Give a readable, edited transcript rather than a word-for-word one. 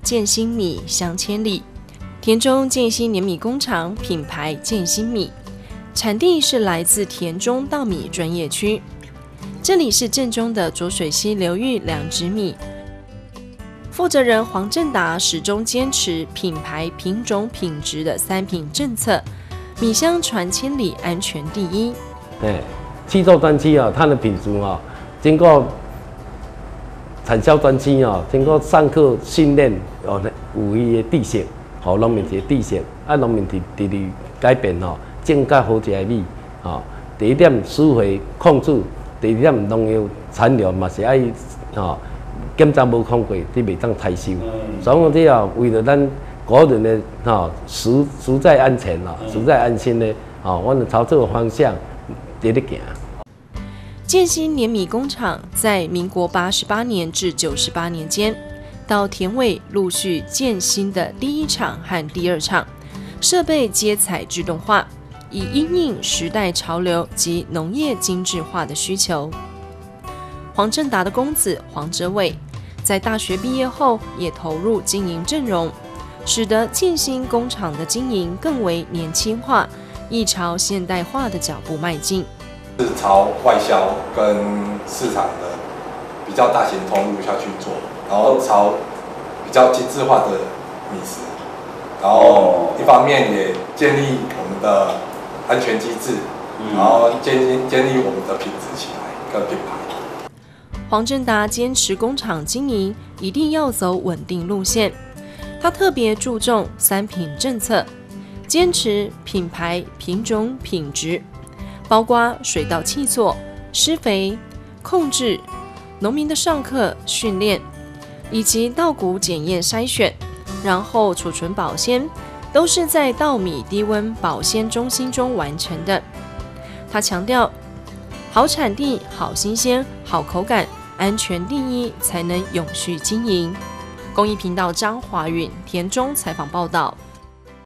建新米香千里。田中建新碾米工厂品牌建新米，产地是来自田中稻米专业区。这里是正宗的浊水溪流域良质米。负责人黄正达始终坚持品牌、品种、品质的3品政策，米香传千里，安全第一。 制作专区啊，它的品质啊，经过产销专区啊，经过上课训练哦，有伊的知识。互农民一个知识，农民直直改变种较好食的米，第一点施肥控制，第二点农药产量嘛是爱检查无控过，你袂当太收。所以讲这啊，为了咱个人的实在安全实在安心的我们朝这个方向直直行。 建新碾米工厂在民国88年至98年间。到田尾陆续建新的第1厂和第2厂，设备皆采自动化，以因应时代潮流及农业精致化的需求。黄正达的公子黄哲伟，在大学毕业后也投入经营阵容，使得建新工厂的经营更为年轻化，亦朝现代化的脚步迈进。 是朝外销跟市场的比较大型通路下去做。然后朝比较精致化的米食，然后一方面也建立我们的安全机制，然后建立我们的品质起来跟品牌。 黄正达坚持工厂经营一定要走稳定路线，他特别注重3品政策，坚持品牌、品种、品质，包括水稻契作、施肥、控制、农民的上课训练。以及稻谷检验筛选，然后储存保鲜，都是在稻米低温保鲜中心中完成的。他强调，好产地、好新鲜、好口感，安全第一，才能永续经营。公益频道张华允、田中采访报道。